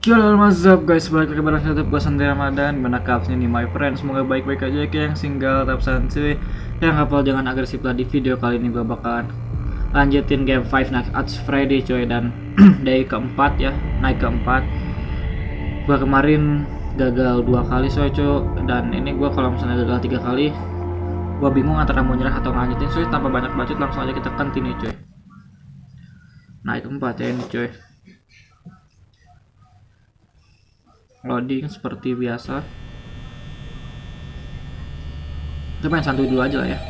Halo, what's up guys, balik lagi bareng saya gue Santai Ramadan. Mana kabarnya nih my friends, semoga baik-baik aja. Yang single tetap santuy, yang hafal jangan agresif lah. Di video kali ini gue bakalan lanjutin game Five Nights at Friday coy. Dan dari keempat ya, naik keempat. Gue kemarin gagal 2 kali coy. Dan ini gue kalau misalnya gagal 3 kali, gue bingung antara mau nyerah atau lanjutin coy. Tanpa banyak bacot langsung aja kita continue coy. Naik keempat ya ini coy. Loading seperti biasa. Kita main santuy dulu aja lah ya.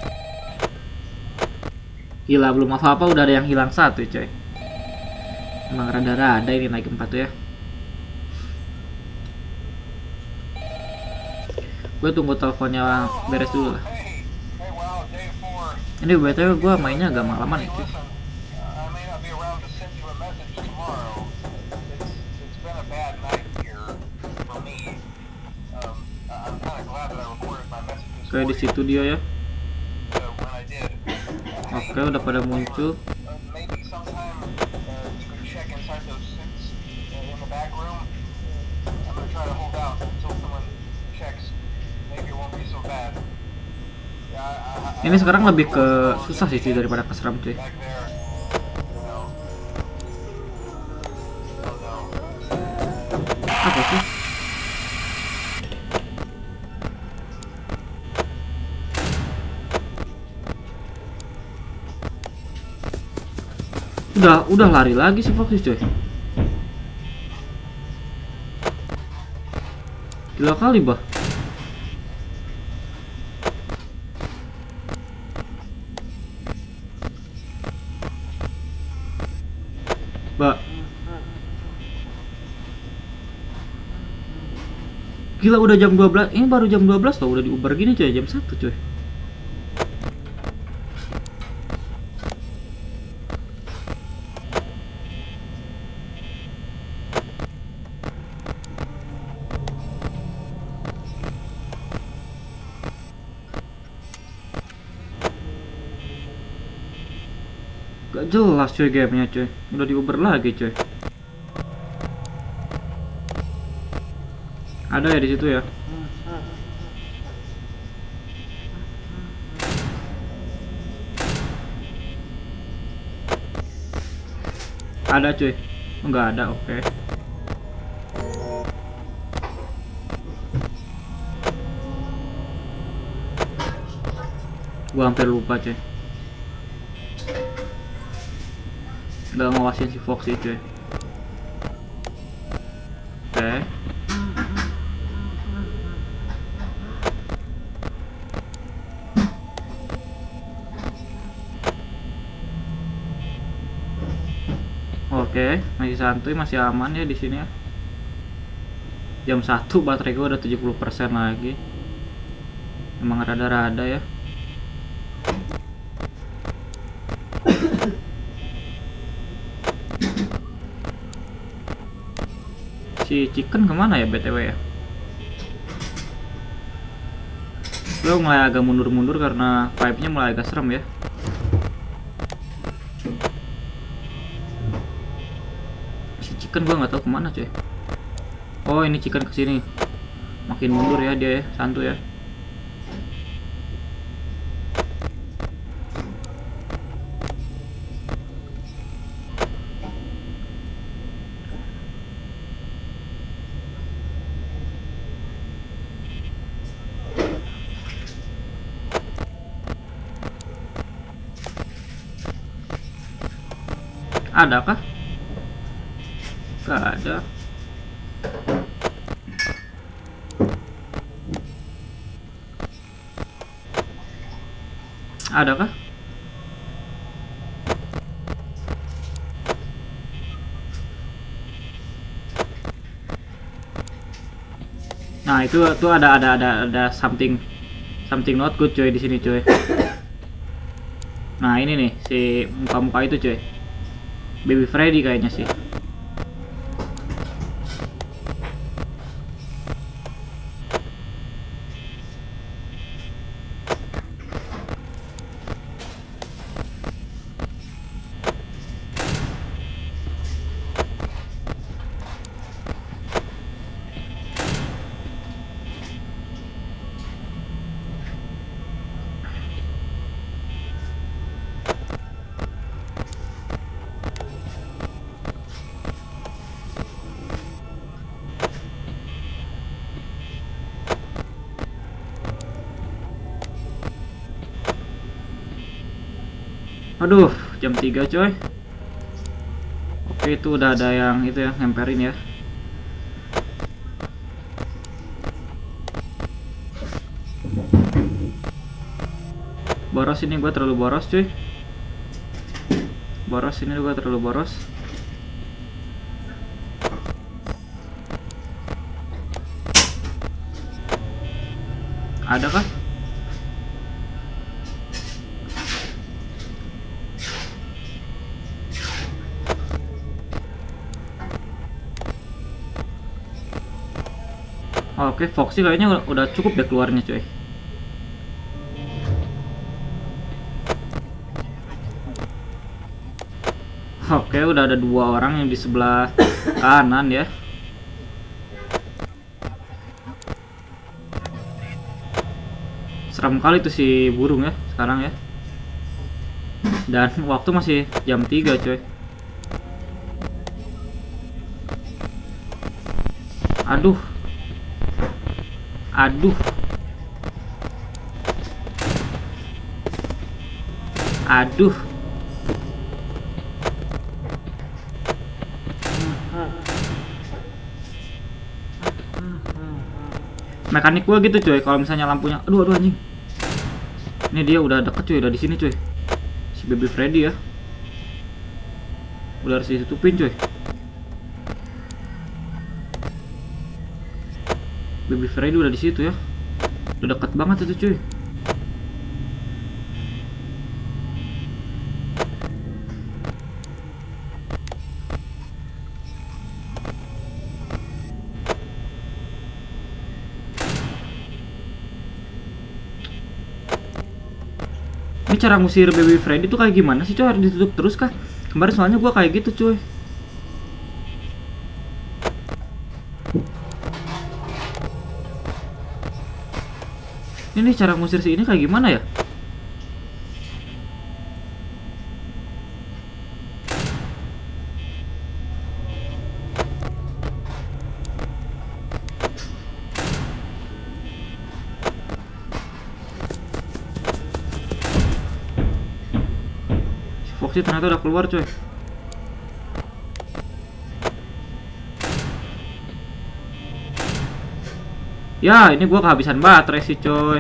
Gila, belum apa-apa udah ada yang hilang satu coy. Emang rada-rada ini naik 4 tuh ya. Gue tunggu teleponnya beres dulu lah. Ini btw gue mainnya agak malaman ya cuy. Kayak di situ dia ya. Oke, udah pada muncul. Ini sekarang lebih ke susah sih cuy daripada ke seram cuy. Apa sih? Udah lari lagi si Foxy coy. Gila kali bah. Gila udah jam 12. Ini baru jam 12 tau udah di Uber gini coy, jam 1 coy. Gak jelas coy gamenya coy. Udah di Uber lagi coy. Ada ya di situ ya. Ada cuy. Enggak ada, oke. Gua hampir lupa cuy. Udah ngawasin si Foxy cuy. Oke. Oke, masih santuy, masih aman ya di sini ya. Jam 1 baterai gue udah 70% lagi. Emang rada-rada ya. Si Chicken kemana ya BTW ya? Lo mulai agak mundur-mundur karena vibe-nya mulai agak serem ya. Chicken gua nggak tahu kemana cuy. Oh ini Chicken kesini. Makin mundur ya dia ya, santuy ya. Adakah? Gak ada. Adakah? Nah itu tuh ada something not good cuy di sini cuy. Nah ini nih si muka-muka itu cuy. Baby Freddy kayaknya sih. Aduh, jam 3 coy. Oke, itu udah ada yang itu ya, ngemperin ya. Boros ini gua terlalu boros cuy. Boros ini gua terlalu boros. Ada kah? Oke, Foxy kayaknya udah cukup deh keluarnya cuy. Oke, udah ada 2 orang yang di sebelah kanan ya. Seram kali tuh si burung ya sekarang ya. Dan waktu masih jam 3 coy. Aduh. Aduh. Aduh. Mekanik gua gitu coy, kalau misalnya lampunya aduh anjing. Ini dia udah deket coy, udah di sini coy. Si Baby Freddy ya. Udah harus ditutupin coy. Baby Freddy udah di situ ya. Udah deket banget itu cuy. Ini cara ngusir Baby Freddy tuh kayak gimana sih coy? Harus ditutup terus kah? Kemarin soalnya gua kayak gitu cuy. Ini cara ngusir si ini kayak gimana ya? Si Foxy ternyata udah keluar coy. Ya, ini gua kehabisan baterai sih coy.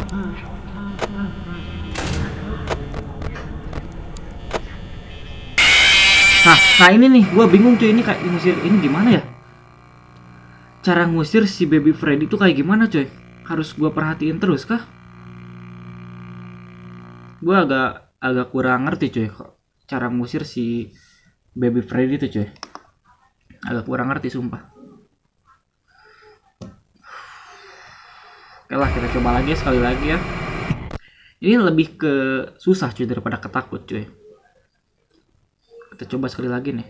Nah ini nih, gua bingung cuy, ini kayak ngusir ini gimana ya? Cara ngusir si Baby Freddy itu kayak gimana coy? Harus gua perhatiin terus kah? Gua agak kurang ngerti coy kok cara ngusir si Baby Freddy itu coy. Agak kurang ngerti sumpah. Oke lah, kita coba lagi ya, sekali lagi ya. Ini lebih ke susah cuy daripada ketakut cuy. Kita coba sekali lagi nih.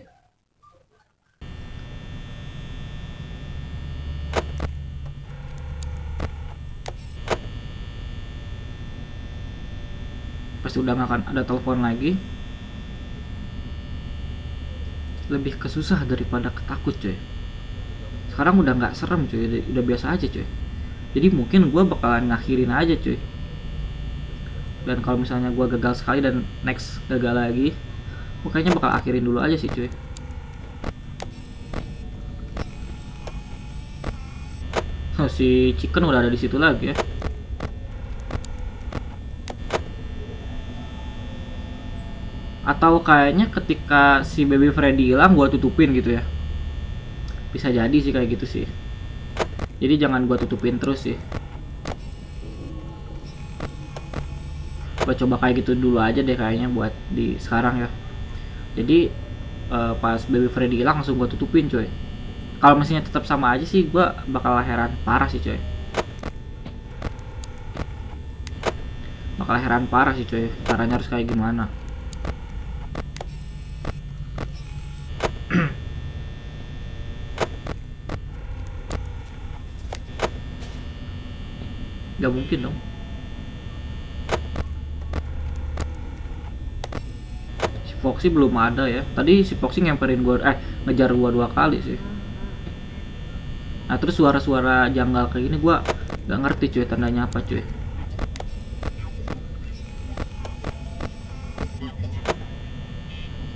Pasti udah nggak akan ada telepon lagi. Lebih ke susah daripada ketakut cuy. Sekarang udah nggak serem cuy, udah biasa aja cuy. Jadi mungkin gue bakalan ngakhirin aja cuy. Dan kalau misalnya gue gagal sekali dan next gagal lagi, gue kayaknya bakal akhirin dulu aja sih cuy. Oh, si Chicken udah ada di situ lagi ya. Atau kayaknya ketika si Baby Freddy hilang gue tutupin gitu ya. Bisa jadi sih kayak gitu sih. Jadi jangan gua tutupin terus sih. Gua coba kayak gitu dulu aja deh kayaknya buat di sekarang ya. Jadi pas Baby Freddy hilang langsung gua tutupin coy. Kalau mesinnya tetap sama aja sih gua bakal heran parah sih coy. Bakal heran parah sih coy. Caranya harus kayak gimana? Gak mungkin dong. Si Foxy belum ada ya. Tadi si Foxy ngemperin gua, ngejar gua 2 kali sih. Nah terus suara-suara janggal kayak gini gua gak ngerti cuy tandanya apa cuy.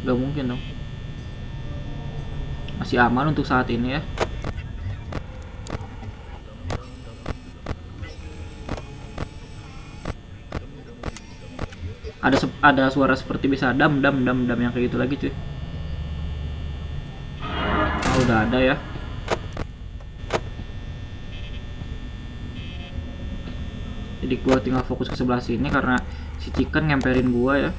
Gak mungkin dong. Masih aman untuk saat ini ya. Ada suara seperti bisa dam yang kayak gitu lagi cuy. Oh, udah ada ya. Jadi gua tinggal fokus ke sebelah sini karena si chicken ngemperin gua ya.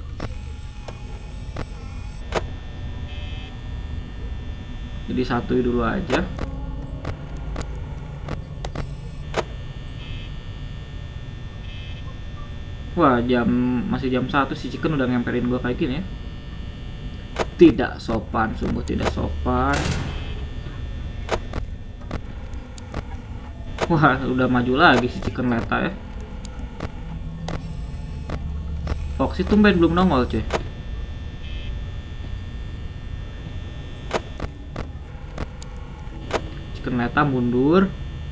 Jadi satu dulu aja. Wah, masih jam 1 si chicken udah ngemperin gua kayak gini ya. Tidak sopan, sungguh tidak sopan. Wah, udah maju lagi si chicken leta ya. Foxy tumben belum nongol cuy. Chicken leta mundur.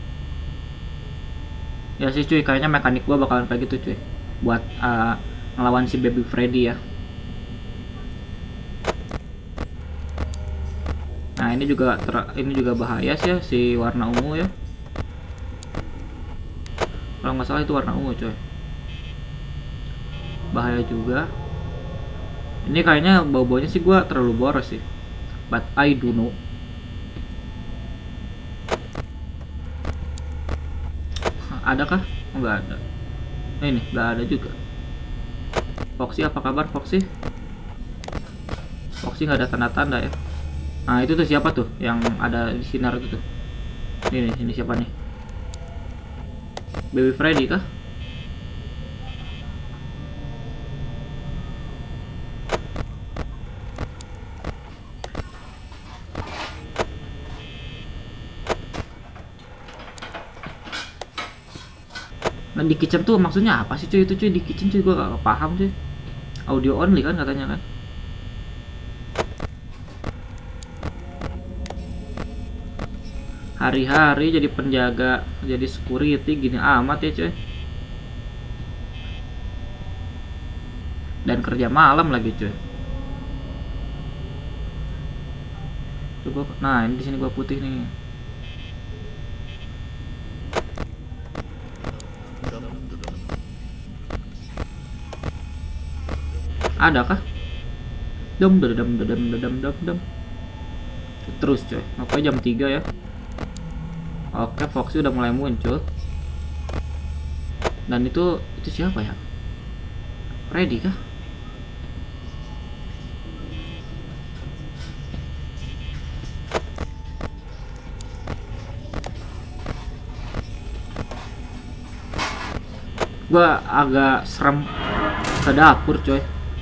Ya sih cuy, kayaknya mekanik gua bakalan kayak gitu cuy. Buat ngelawan si Baby Freddy ya. Nah, ini juga bahaya sih ya, si warna ungu ya. Kalau nggak salah itu warna ungu coy. Bahaya juga. Ini kayaknya bau-baunya sih gua terlalu boros sih. But I do know. Adakah? Nggak ada. Ini nggak ada juga. Foxy, apa kabar Foxy? Foxy nggak ada tanda-tanda ya. Nah, itu tuh siapa tuh yang ada di sinar itu tuh? Ini siapa nih? Baby Freddy kah? Nah, di kitchen tuh maksudnya apa sih cuy? Itu cuy, di kitchen cuy, gua gak paham cuy. Audio only kan katanya kan. Hari-hari jadi penjaga, jadi security gini amat ya cuy. Dan kerja malam lagi cuy. Tuh nah, ini di sini gua putih nih. Adakah? Dom. Terus coy. Oke, jam 3 ya. Oke, Foxy udah mulai muncul. Dan itu siapa ya? Freddy kah? Gua agak serem ke dapur coy.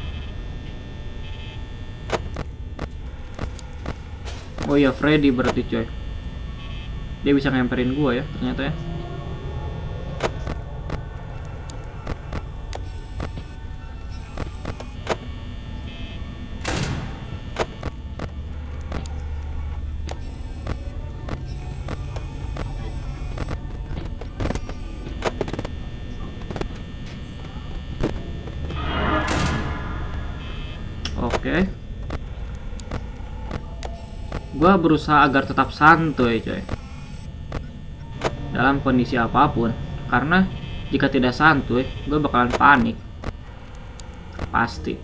Oh iya, Freddy berarti coy. Dia bisa ngemperin gua ya ternyata ya. Oke. Gua berusaha agar tetap santuy coy dalam kondisi apapun, karena jika tidak santuy gue bakalan panik pasti.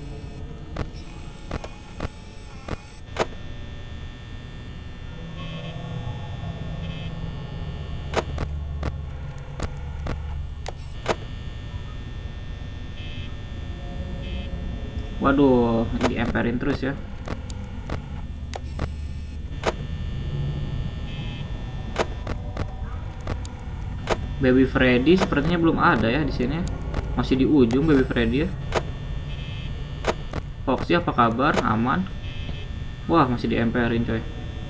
Waduh, diemperin terus ya. Baby Freddy sepertinya belum ada ya di sini. Masih di ujung Baby Freddy ya. Foxy apa kabar? Aman. Wah, masih diemperin coy.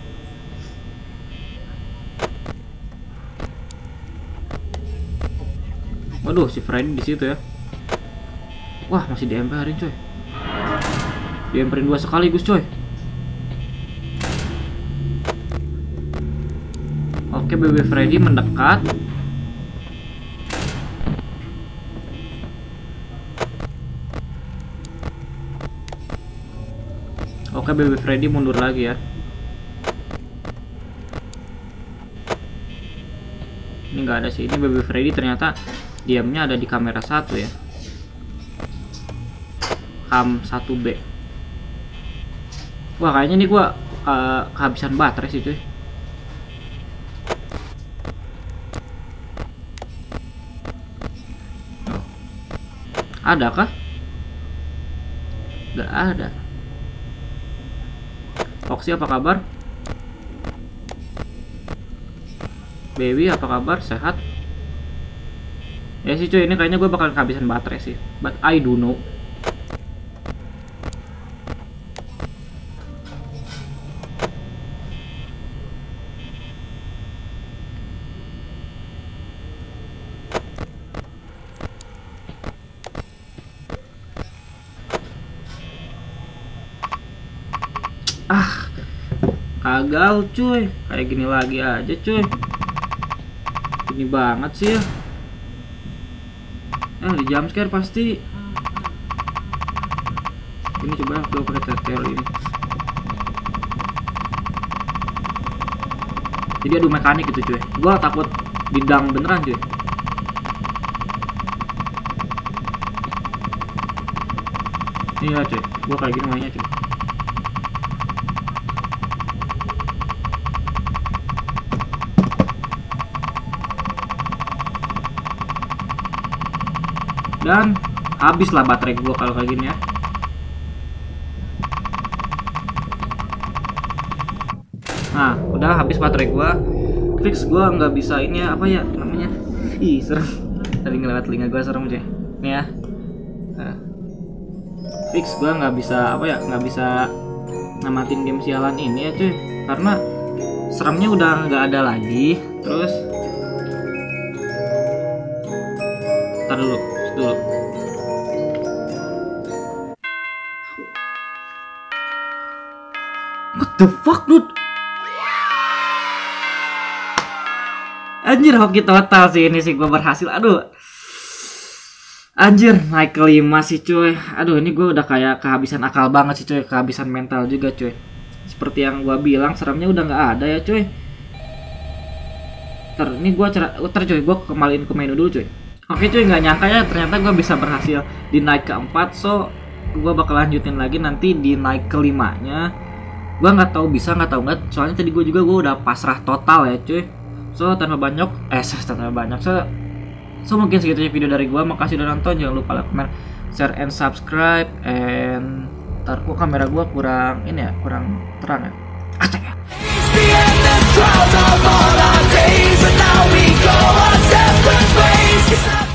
Waduh, si Freddy di situ ya. Wah, masih diemperin coy. Diemperin 2 sekaligus coy. Oke, Baby Freddy mendekat. maka Baby Freddy mundur lagi ya. Ini nggak ada sih, ini Baby Freddy ternyata diamnya ada di kamera 1 ya, cam 1B. Wah kayaknya nih gua kehabisan baterai sih cuy. Ada kah? Gak ada. Foxy apa kabar? Baby apa kabar? Sehat? Ya sih cuy, ini kayaknya gue bakal kehabisan baterai sih. But I do know. Gagal cuy, kayak gini lagi aja cuy. Ini banget sih ya. Di jump scare pasti. Ini coba gue pakai tetel ini. Jadi adu mekanik gitu cuy. Gua takut didang beneran cuy. Ini ya cuy, gua kayak gini mainnya cuy. Dan habislah baterai gua kalau kayak gini ya. Nah, udah habis baterai gua. Fix gua nggak bisa ini ya, apa ya namanya? Ih, serem. Tadi ngelewat telinga gua, serem cuy. Nih ya. Nah. Fix gua nggak bisa apa ya, nggak bisa namatin game sialan ini ya cuy, karena seremnya udah nggak ada lagi. Terus tar dulu. What the fuck dude? Anjir, hoki total sih ini sih, gue berhasil. Aduh, anjir, naik ke 5 sih cuy. Aduh, ini gue udah kayak kehabisan akal banget sih cuy, kehabisan mental juga cuy. Seperti yang gue bilang, seremnya udah nggak ada ya cuy. Ini gue cuy, gue kembaliin ke menu dulu cuy. Oke cuy, nggak nyangka ya ternyata gue bisa berhasil di naik ke 4. So gue bakal lanjutin lagi nanti di naik ke 5-nya. Gue nggak tahu bisa nggak tahu nggak, soalnya tadi gue udah pasrah total ya cuy. So tanpa banyak so mungkin segitu aja video dari gue. Makasih udah nonton, jangan lupa like, comment, share and subscribe. And ntar kok kamera gue kurang ini ya, kurang terang ya. Acak ya.